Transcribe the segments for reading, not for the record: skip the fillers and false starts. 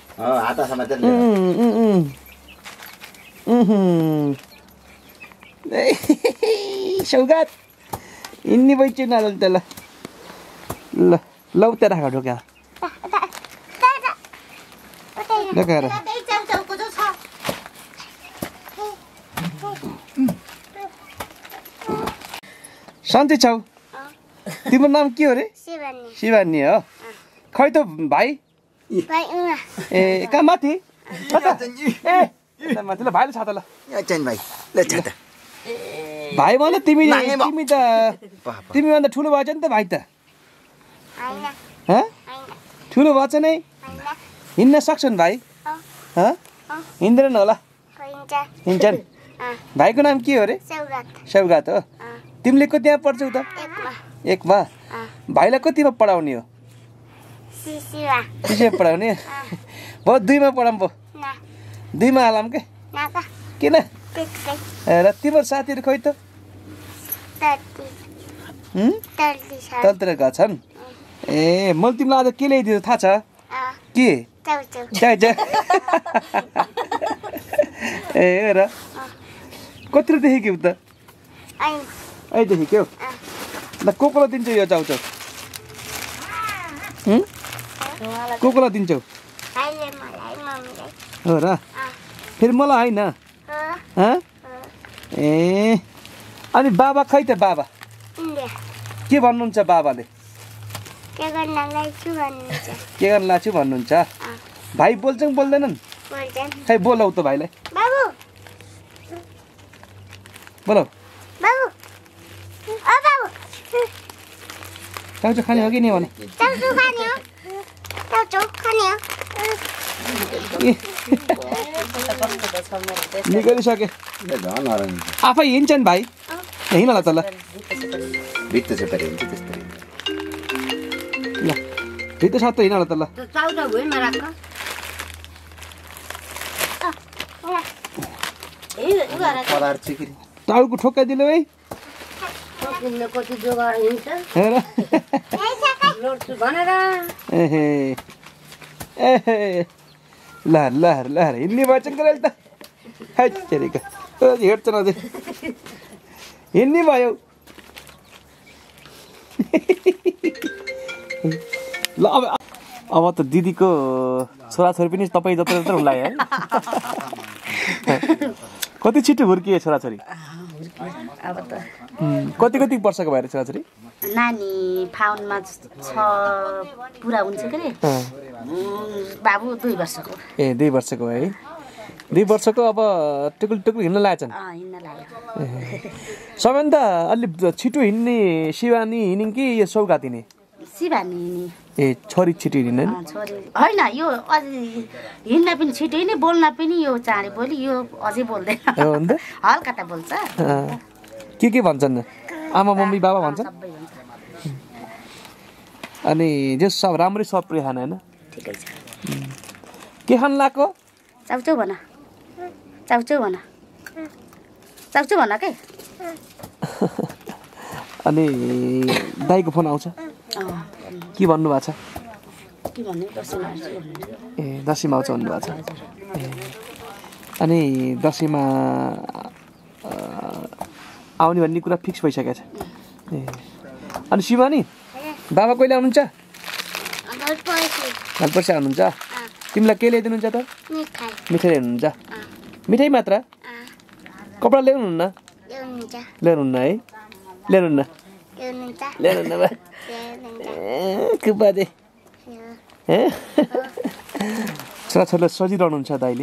हाता समातेर सौगात इन्नी बैठे न त ल ल लौ त राख ढोका देखाएर सन्चै छौ तिम्रो नाम के हो रे शिवानी हो खै त भाइ ए कहाँ माथि माथि ल भाइले छाता ल भाइ ल छाता भाइ भन तिमी त तिमीभन्दा ठुलो भएछ नि त भाइ त ठुलो भएछ नै हिँड्न सक्छन् भाइ हिँड्दैन होला हिँड्छन् भाइको नाम के हो रे सौगात हो तिमीले कतिमा पढ्छौ त एकमा भाइलाई कतिमा पढाउने हो सिसीमा पढाउने भयो दुईमा पढाऊँ भयो दुईमा हालौँ के किन र तिम्रो साथीहरू खै त तलतिर गएको छन् ए मैले तिमीलाई आज के ल्याइदियो थाहा छ के ए र कतिर देखेको त अहिले देखेको ल कोकोला दिन्छौ यो चाउचाउ कोकोला दिन्छौ हो र फेरि मलाई होइन ए अनि बाबा खै त बाबा के भन्नुहुन्छ बाबाले के गर्न लाग्छु भन्नुहुन्छ भाइ बोल्छन् बोल्दैनन् खै बोलाउ त भाइलाई बोलाउ चाउचाउ खाने हो कि नि भने निकालिसके आफै हिँड्छन् भाइ हिँड ल त ल भित्तो छेपेर हिँड्छ त्यस्तो ल भित्तो साथ हिँड ल त ल टाउको ठोक्काइदिनु है लहर लहर लहर हिँड्ने भएछ नि त हेरेका हेर्छन् अझै हिँड्ने भयो ल अब त दिदीको छोराछोरी पनि तपाईँ जत्रो जत्रो होला है कति छिटो हुर्किए छोराछोरी कति कति वर्षको भएर छोराछोरी नानी फाउनमा 6 पुरा हुन्छ के रे बाबु 2 वर्षको ए 2 वर्षको है 2 वर्षको अब टुकुल टुकुल हिँड्न लागेछन् हिँड्न लाग्यो सबैभन्दा अलि छिटो हिँड्ने शिवानी हिँड्ने कि यो सौगात हिँड्ने शिवानी ए छोरी छिटो हिँड्ने छोरी होइन यो अझै हिँड्न पनि छिटो नै बोल्न पनि यो चाँडै बोली यो अझै बोल्दैन हल्का त बोल्छ के भन्छन् आमा मम्मी बाबा भन्छन् अनि जे सब राम्रै सब प्रिय खाना हैन ठिकै छ के खान लाग्यो चाउचाउ भन चाउचाउ भन चाउचाउ भन के अनि दाइको फोन आउँछ के भन्नु भएको छ के भन्नु ए दशैँमा आउँछ भन्नु भएको छ अनि दशैँमा आउने भन्ने कुरा फिक्स भइसकेको छ ए अनि शिवानी बाबा कहिले आउनुहुन्छ घरपछि आउनुहुन्छ तिमीलाई के ल्याइदिनुहुन्छ त मिठाई ल्याउनुहुन्छ मिठाई मात्र कपडा ल्याउनुहुन्न ल्याउनुहुन्न है ल्याउनुहुन्न ल्याउनुहुन्न बाजे छोराछोरीलाई सजिरहनुहुन्छ दाइले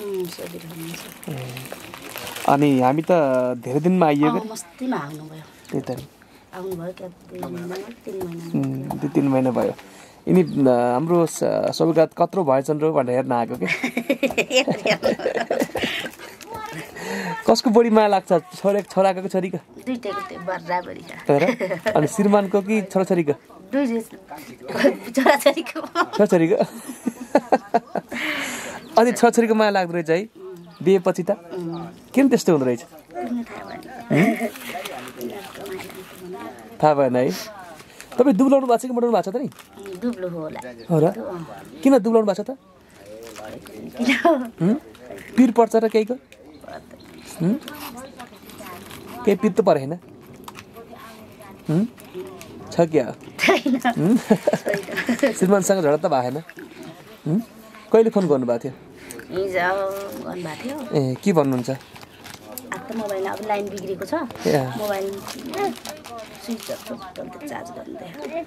अनि हामी त धेरै दिनमा आइएको मस्तीमा आउनुभयो त्यही त आउनुभयो क्या 2-3 महिना भयो यिनी हाम्रो सौगात कत्रो भएछन् र भनेर हेर्न आएको के कसको बढी माया लाग्छ छोराको कि छोरीको दुईटैको बराबरी तर अनि श्रीमानको कि छोराछोरीको छोराछोरीको अनि छोराछोरीको माया लाग्दो रहेछ है बिहेपछि त किन त्यस्तो हुँदो रहेछ थाहा भएन है तपाईँ दुब्लाउनु भएको छ कि मोटाउनु भएको छ त नि दुब्लो होला हो र किन दुब्लाउनु भएको छ त पिर पर्छ र केहीको केही पिर त परेन छ क्या श्रीमानसँग झडा त भएन कहिले फोन गर्नुभएको थियो ए के भन्नुहुन्छ मोबाइल अब लाइन बिग्रेको छ मोबाइल स्विच अफ चार्ज गर्दै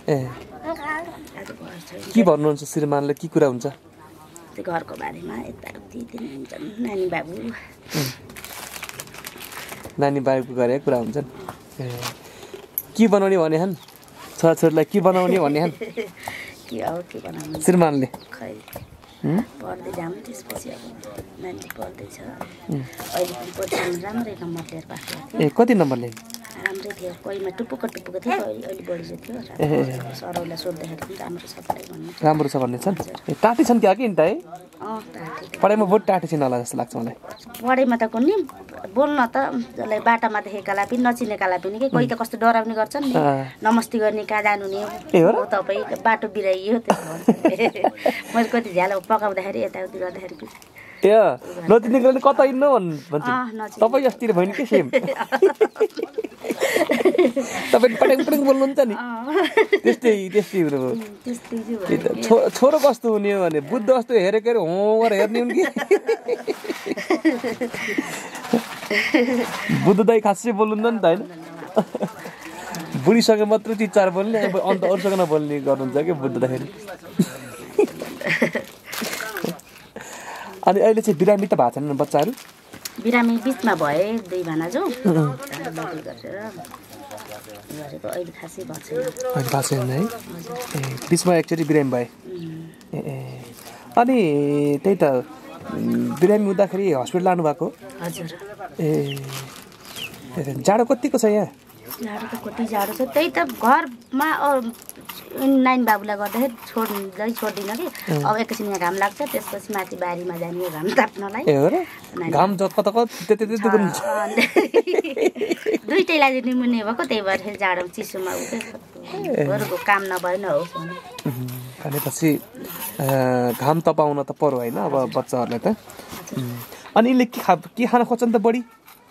के भन्नुहुन्छ श्रीमानले के कुरा हुन्छ त्यो घरको बारेमा यताउति हुन्छन् नानी बाबुको गरेको कुरा हुन्छन् के बनाउने भने हन् छोराछोरीलाई के बनाउने भन्ने हन् के बनाउने श्रीमानले खै पढ्दै जाऊँ त्यसपछि अब नानी पढ्दैछ अहिले पनि राम्रै नम्बर लिएर पास भएको ए कति नम्बर ल्यायो राम्रै थियो कोहीमा टुप्पुको थियो अहिले बढी चाहिँ थियो सरहरूलाई सोद्धाखेरि पनि राम्रो छ भन्नु राम्रो छ भन्ने छन् ए टाटी छन् क्या कि त है पढाइमा बहुत टाटी छिन् होला जस्तो लाग्छ मलाई पढाइमा त कुनै बोल्न त जसलाई बाटामा देखेकालाई पनि नचिनेकालाई पनि के कोही त कस्तो डराउने गर्छन् नि नमस्ते गर्ने कहाँ जानु नि हो तपाईँ बाटो बिराइयो त्यो मैले कति झ्यालो पकाउँदाखेरि यताउति गर्दाखेरि त्यो नचिनेकाले कता हिँड्नु भन्छ तपाईँ जस्तै भयो नि के सेम तपाईँ पट्याङ पट्याङ बोल्नुहुन्छ नि त्यस्तै हुनुभयो छोरो कस्तो हुने हो भने बुद्ध जस्तो हेरेको हो गरेर हेर्ने हुन् कि बुद्ध दाइ खासै बोल्नुहुन्छ नि त होइन बुढीसँग मात्रै चिचार बोल्ने अब अन्त अरूसँग नबोल्ने गर्नुहुन्छ कि बुद्ध दाइले अनि अहिले चाहिँ बिरामी त भएको छैन बच्चाहरू बिरामी बिचमा भए 2 भना जो अहिले खासै भएको छैन है बिचमा एकचोटि बिरामी भए अनि त्यही त बिरामी हुँदाखेरि हस्पिटल लानु भएको हजुर जाडो कतिको छ यहाँ जाडो त कति जाडो छ त्यही त घरमा नाइन बाबुलाई गर्दाखेरि छोड्दिनँ कि अब एकैछिन यहाँ घाम लाग्छ त्यसपछि माथि बारीमा जाने घाम ताप्नलाई घाम दुइटैलाई निमुने भएको त्यही भएर जाडो चिसोमा उठेको काम नभए नहोस् भनेपछि घाम तपाउन त पर्यो होइन अब बच्चाहरूलाई त अनि यिनले के खान खोज्छन् त बढी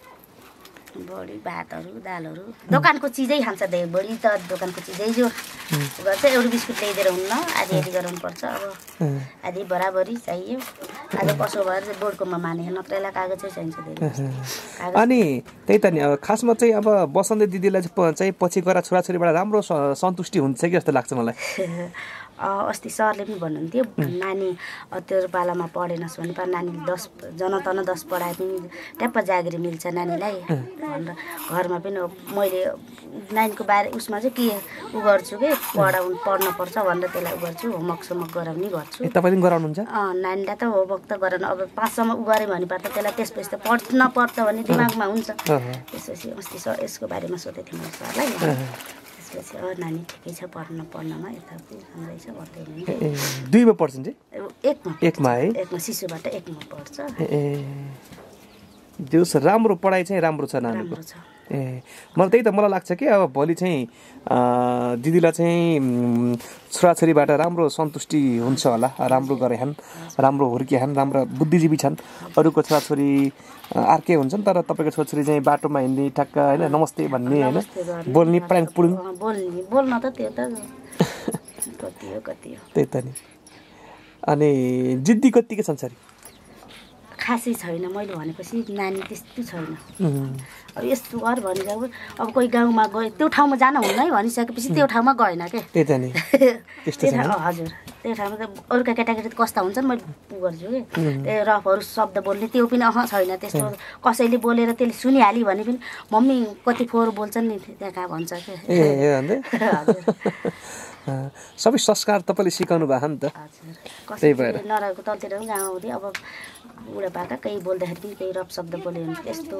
भातहरू दालहरू दोकानको चिजै खान्छ बढी त दोकानको चिजै जो गर्छ एउटा बिस्कुट ल्याइदिएर हुन्न आधी गराउनु पर्छ अब आधी बराबरी चाहियो आज कसो भएर बोर्डकोमा माने नत्रैलाई कागजै चाहिन्छ अनि त्यही त नि अब खासमा चाहिँ अब बसन्ती दिदीलाई चाहिँ पछि गएर छोराछोरीबाट राम्रो सन्तुष्टि हुन्छ कि जस्तो लाग्छ मलाई अस्ति सरले पनि भन्नुहुन्थ्यो नानी तेरो पालामा पढेनस् भने नानी 10 जनतन 10 पढाए पनि ट्याप्प जागिरी मिल्छ नानीलाई भनेर घरमा पनि मैले नानीको बारे उसमा चाहिँ के उ गर्छु कि पढ्न पर्छ भनेर त्यसलाई उ गर्छु होमवर्क गराउने गर्छु तपाईले पनि गराउनुहुन्छ नानीलाई त होमवर्क त गराउनु अब 5 सम्म उ गरे भने पर्छ त्यसलाई त्यसपछि त पढ्न पर्छ भन्ने दिमागमा हुन्छ त्यसपछि अस्ति सर यसको बारेमा सोधे थिएँ मैले सरलाई त्यसपछि नानी ठिकै छ पढ्नमा यताउति राम्रै छ भन्दै हुनुहुन्छ 2 मा पढ्छन् चाहिँ एकमा है एकमा शिशुबाट 1 मा पढ्छ दिउँस राम्रो पढाइ चाहिँ राम्रो छ नानीको मलाई त्यही त मलाई लाग्छ कि अब भोलि चाहिँ दिदीलाई चाहिँ छोराछोरीबाट राम्रो सन्तुष्टि हुन्छ होला राम्रो गरे छन् राम्रो हुर्के छन् राम्रो बुद्धिजीवी छन् अरूको छोराछोरी अर्कै हुन्छन् तर तपाईँको छोराछोरी चाहिँ बाटोमा हिँड्ने ठक्क होइन नमस्ते भन्ने होइन बोल्ने प्राङ पुडुङ बोल्न त त्यो त कति हो त्यही त नि अनि जिद्दी कतिको छन् सरी खासै छैन मैले भनेपछि नानी त्यस्तो छैन अब यस्तो गर भनेको अब कोही गाउँमा गयो त्यो ठाउँमा जान हुन्न है भनिसकेपछि त्यो ठाउँमा गएन के त्यही त नि हजुर त्यो ठाउँमा त अरूका केटाकेटी कस्ता हुन्छन् मैले गर्छु कि त्यो रफहरू शब्द बोल्ने त्यो पनि छैन त्यस्तो कसैले बोलेर त्यसले सुनिहाल्यो भने पनि मम्मी कति फोहोर बोल्छन् नि त्यहाँ कहाँ भन्छ के सबै संस्कार तपाईँले सिकाउनु भएको नि त त्यही भएर नरहेको तलतिर पनि गाउँदै अब बुढापाका केही बोल्दाखेरि पनि केही रफ शब्द बोल्यो भने त्यस्तो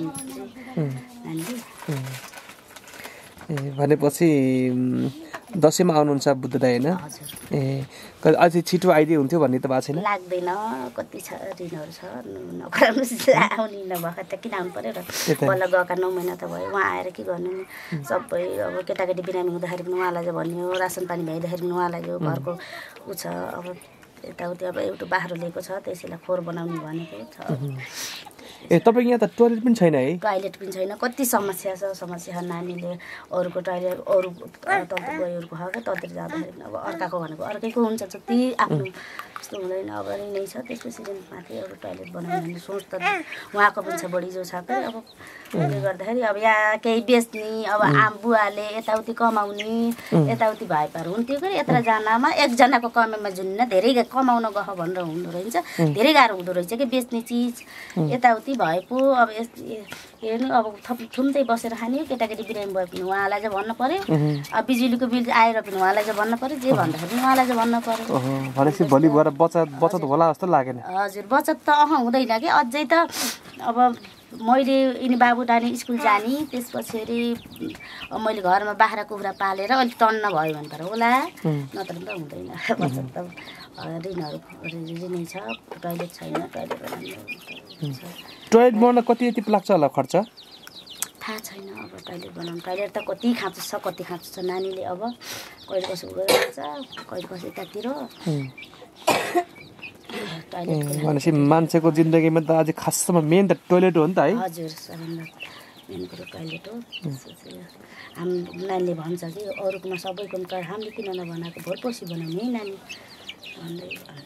भनेपछि दसैँमा आउनुहुन्छ बुद्ध दाइ होइन अझै छिटो आइदिए हुन्थ्यो भन्ने त भएको छैन लाग्दैन कति छ ऋणहरू छ नगराउनु आउने नभएको त किन आउनु पर्यो र बल्ल गएका 9 महिना त भयो उहाँ आएर के गर्नु नि सबै अब केटाकेटी बिरामी हुँदाखेरि पनि उहाँलाई भन्यो रासन पानी भ्याइँदाखेरि पनि उहाँलाई घरको ऊ छ अब यताउति अब एउटा बाख्रो लिएको छ त्यसैलाई खोर बनाउने भनेको छ। ए तपाईँ यहाँ त टोयलेट पनि छैन है? टोयलेट पनि छैन, कति समस्या छ। समस्या नानीले अरूको टोयलेट अरू तल गयोहरूको हो क्या, तलतिर जाँदाखेरि अब अर्काको भनेको अर्कैको हुन्छ, जति आफ्नो यस्तो हुँदैन। अब नै छ त्यसपछि माथि अरू टोयलेट बनाउने सोच त उहाँको पनि छ, बढी जो छ क्या। अब त्यसले गर्दाखेरि अब यहाँ केही बेच्ने, अब आम बुवाले यताउति कमाउने, यताउति भाइपार हुन्थ्यो कि यत्र जनामा एकजनाको कमाइमा जुन धेरै कमाउन गह भनेर हुँदो रहेछ, धेरै गाह्रो हुँदो रहेछ कि बेच्ने चिज यताउति भएको। अब हेर्नु अब थुम्दै बसेर खाने हो, केटाकेटी बिरामी भयो पनि उहाँलाई चाहिँ भन्नु पर्यो, अब बिजुलीको बिल आएर पनि उहाँलाई चाहिँ भन्नु पर्यो, जे भन्दाखेरि उहाँलाई चाहिँ भन्नु पर्यो। भनेपछि भोलि गएर बचत होला जस्तो लागेन? हजुर, बचत त हुँदैन कि अझै त। अब मैले यिनी बाबु नानी स्कुल जाने, त्यसपछि मैले घरमा बाख्रा कुखुरा पालेर अलिक टन्न भयो भने त होला, नत्र त हुँदैन। बचत त ऋणहरू छ, टोयलेट छैन, टोयलेट बनाउन कति यति लाग्छ होला खर्च? थाहा छैन। अब टोयलेट बनाउनु, टोयलेट त कति खाँचो छ, कति खाँचो छ नानीले। अब कहिले कसो गरिरहेछ, कहिले कसो यतातिर। भनेपछि मान्छेको जिन्दगीमा त अझै खासमा मेन त टोयलेट हो नि त है? हजुर, सबभन्दा मेन कुरो टोयलेट हो। हाम्रो नानीले भन्छ कि अरूकोमा सबैको हामीले किन नबनाएको, भोलि पर्सि बनाउने है नानी भन्दै।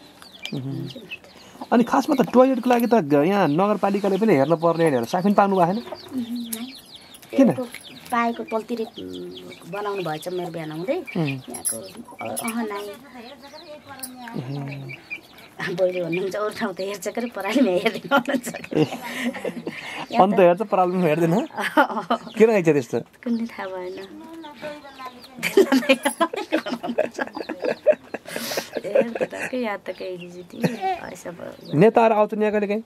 अनि खासमा त टोयलेटको लागि त यहाँ नगरपालिकाले पनि हेर्न पर्ने भनेर साखिन पाउनु भएन? किन पाएको तलतिर बनाउनु भएछ मेरो बिहान हुँदै यहाँको नाइ बहिले भन्नुहुन्छ अरू ठाउँ त हेर्छ कि परालीमा हेर्दैन भन्नुहुन्छ। अन्त हेर्छ परालीमा हेर्दैन? किन आइछ त्यस्तो? कुनै थाहा भएन। नेताहरू आउँछ यहाँ कहिले काहीँ?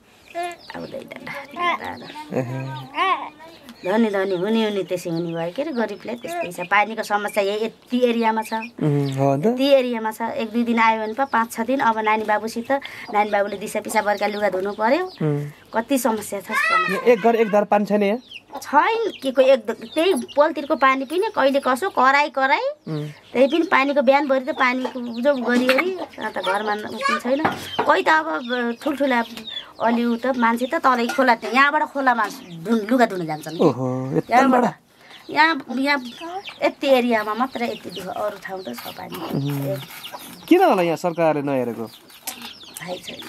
धनी धनी हुने त्यसै हुने भयो के अरे, गरिबलाई त्यस्तै छ। पानीको समस्या यति एरियामा छ, यति एरियामा छ। 1-2 दिन आयो भने 5-6 दिन। अब नानी बाबुसित नानी बाबुले दिसा पिसा बर्का लुगा धुनु पर्यो, कति समस्या छ। एक घर एक धार पानी छैन यहाँ? छैन के को एक त्यही पोलतिरको पानी पनि कहिले कसो कराई त्यही पनि पानीको बिहानभरि त पानीको जो गरी अन्त घरमा छैन। कोही त अब ठुल्ठुला अलि उ त मान्छे त तलै खोला यहाँबाट खोलामा लुगा धुन जान्छन् यहाँबाट। यहाँ यति एरियामा मात्र यति दुःख, अरू ठाउँ त छ पानी। किन होला यहाँ सरकारले नहेरेको? थाहै छैन।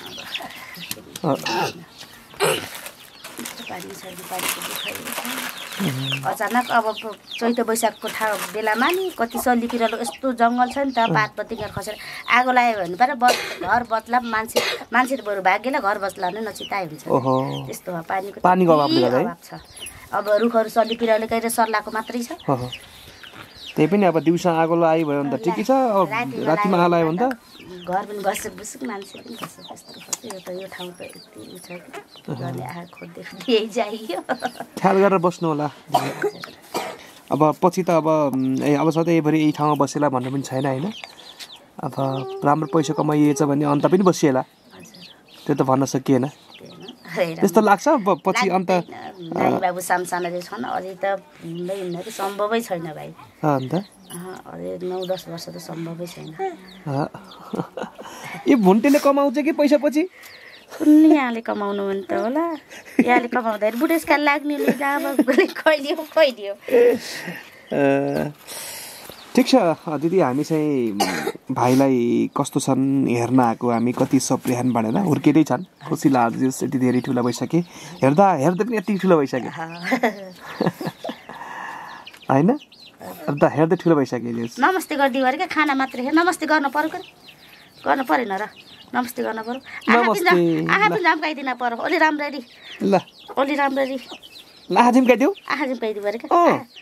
अचानक अब चैत वैशाखको बेलामा नि कति सल्ली पिरालो यस्तो जङ्गल छ नि त, पातपत्ती खसेर आगो लाग्यो भने पर घर बच्ला मान्छे त बरु भाग्यलाई घर बच्ला नै नचिताइ हुन्छ। त्यस्तो हो, पानीको अभाव छ। अब रुखहरू सल्ली पिरालो गएर सर्लाको मात्रै छ। त्यही पनि अब दिउँसो आगो लाग्यो भयो भने त ठिकै छ, रातिमा आलायो भने त घर पनि घसेर बुसुक मान्छे पनि घसेर त्यस्तो यो ठाउँ त यति छ कि गर्ने आँखा खोज्दै जाइयो। ख्याल गरेर बस्नु होला। अब पछि त अब सधैँभरि यही ठाउँमा बसेला भन्ने पनि छैन होइन। अब राम्रो पैसा कमाइएछ भने अन्त पनि बसिएला, त्यो त भन्न सकिएन। त्यस्तो लाग्छ पछि अन्त? नानी बाबु सानो छन्, अझै त हिँड्न कि सम्भवै छैन भाइ। अन्त अझै 9-10 वर्ष त सम्भवै छैन। यो भुन्टेले कमाउँछ कि पैसा पछि? यहाँले कमाउनु भने त होला, यहाँले कमाउँदाखेरि बुढेसकाल लाग्ने कहिले हो। ठिक छ दिदी, हामी चाहिँ भाइलाई कस्तो छन् हेर्न आएको। हामी कति सप्रिहान भनेर हुर्केरै छन्, खुसी लाग्छ। यति धेरै ठुलो भइसके, हेर्दा पनि यति ठुलो भइसके होइन, हेर्दै ठुलो भइसके। नमस्ते गरिदियो अरे क्या, खाना मात्रै नमस्ते गर्नु परेन र? नमस्ते गर्नु पर्यो, आँखा पनि झम्काइदिन पर्यो। अलि राम्ररी ल आँखा झम्काइदियो अरे क्या।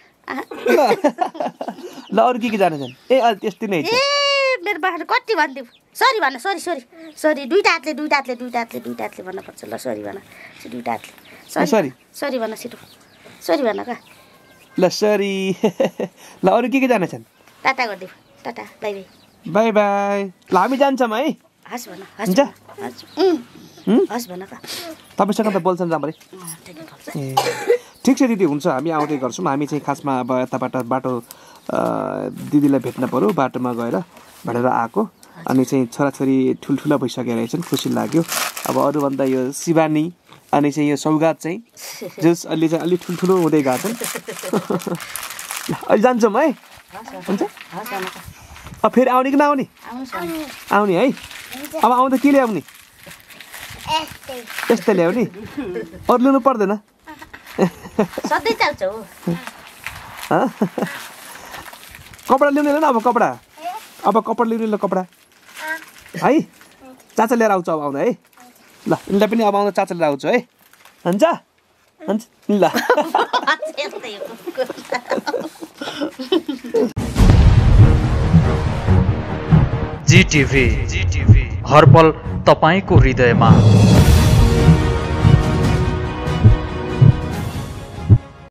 ल अरू के जानेछन्? त्यस्तै नै छ। मेरो बाख्रा कति भनिदियो, सरी भन, सरी दुईटा हातले भन्नुपर्छ। ल सरी भन, दुईटा हातले सरी भन, छिटो सरी भन का। ल सरी। ल अरू के जानेछन्? टाटा गरिदियो, टाटा, बाई बाई बाई। ल हामी जान्छौँ है। हस् भन, हस् भन का। तपाईँसँग त बोल्छन् राम्ररी। ठिक छ दिदी, हुन्छ हामी आउँदै गर्छौँ। हामी चाहिँ खासमा अब यताबाट बाटो दिदीलाई भेट्न पर्यो, बाटोमा गएर भनेर आएको। अनि चाहिँ छोराछोरी ठुल्ठुला भइसकेर रहेछन् खुसी लाग्यो अब अरूभन्दा यो शिवानी अनि चाहिँ यो सौगात चाहिँ जस अहिले चाहिँ अलिक ठुल्ठुलो हुँदै गएको छन् अहिले जान्छौँ है हुन्छ अब फेरि आउने कि नआउने आउने है अब आउँदा के ल्याउने यस्तै ल्याउने अरू लिनु पर्दैन सधैँ चल्छ हो कपडा ल्याउने ल अब कपडा ल्याउने ल कपडा है चाचा लिएर आउँछ अब आउँदा है ल यिनलाई पनि अब आउँदा चाचा लिएर आउँछु है हुन्छ हुन्छ ल जीटीभी हरपल तपाईको हृदयमा।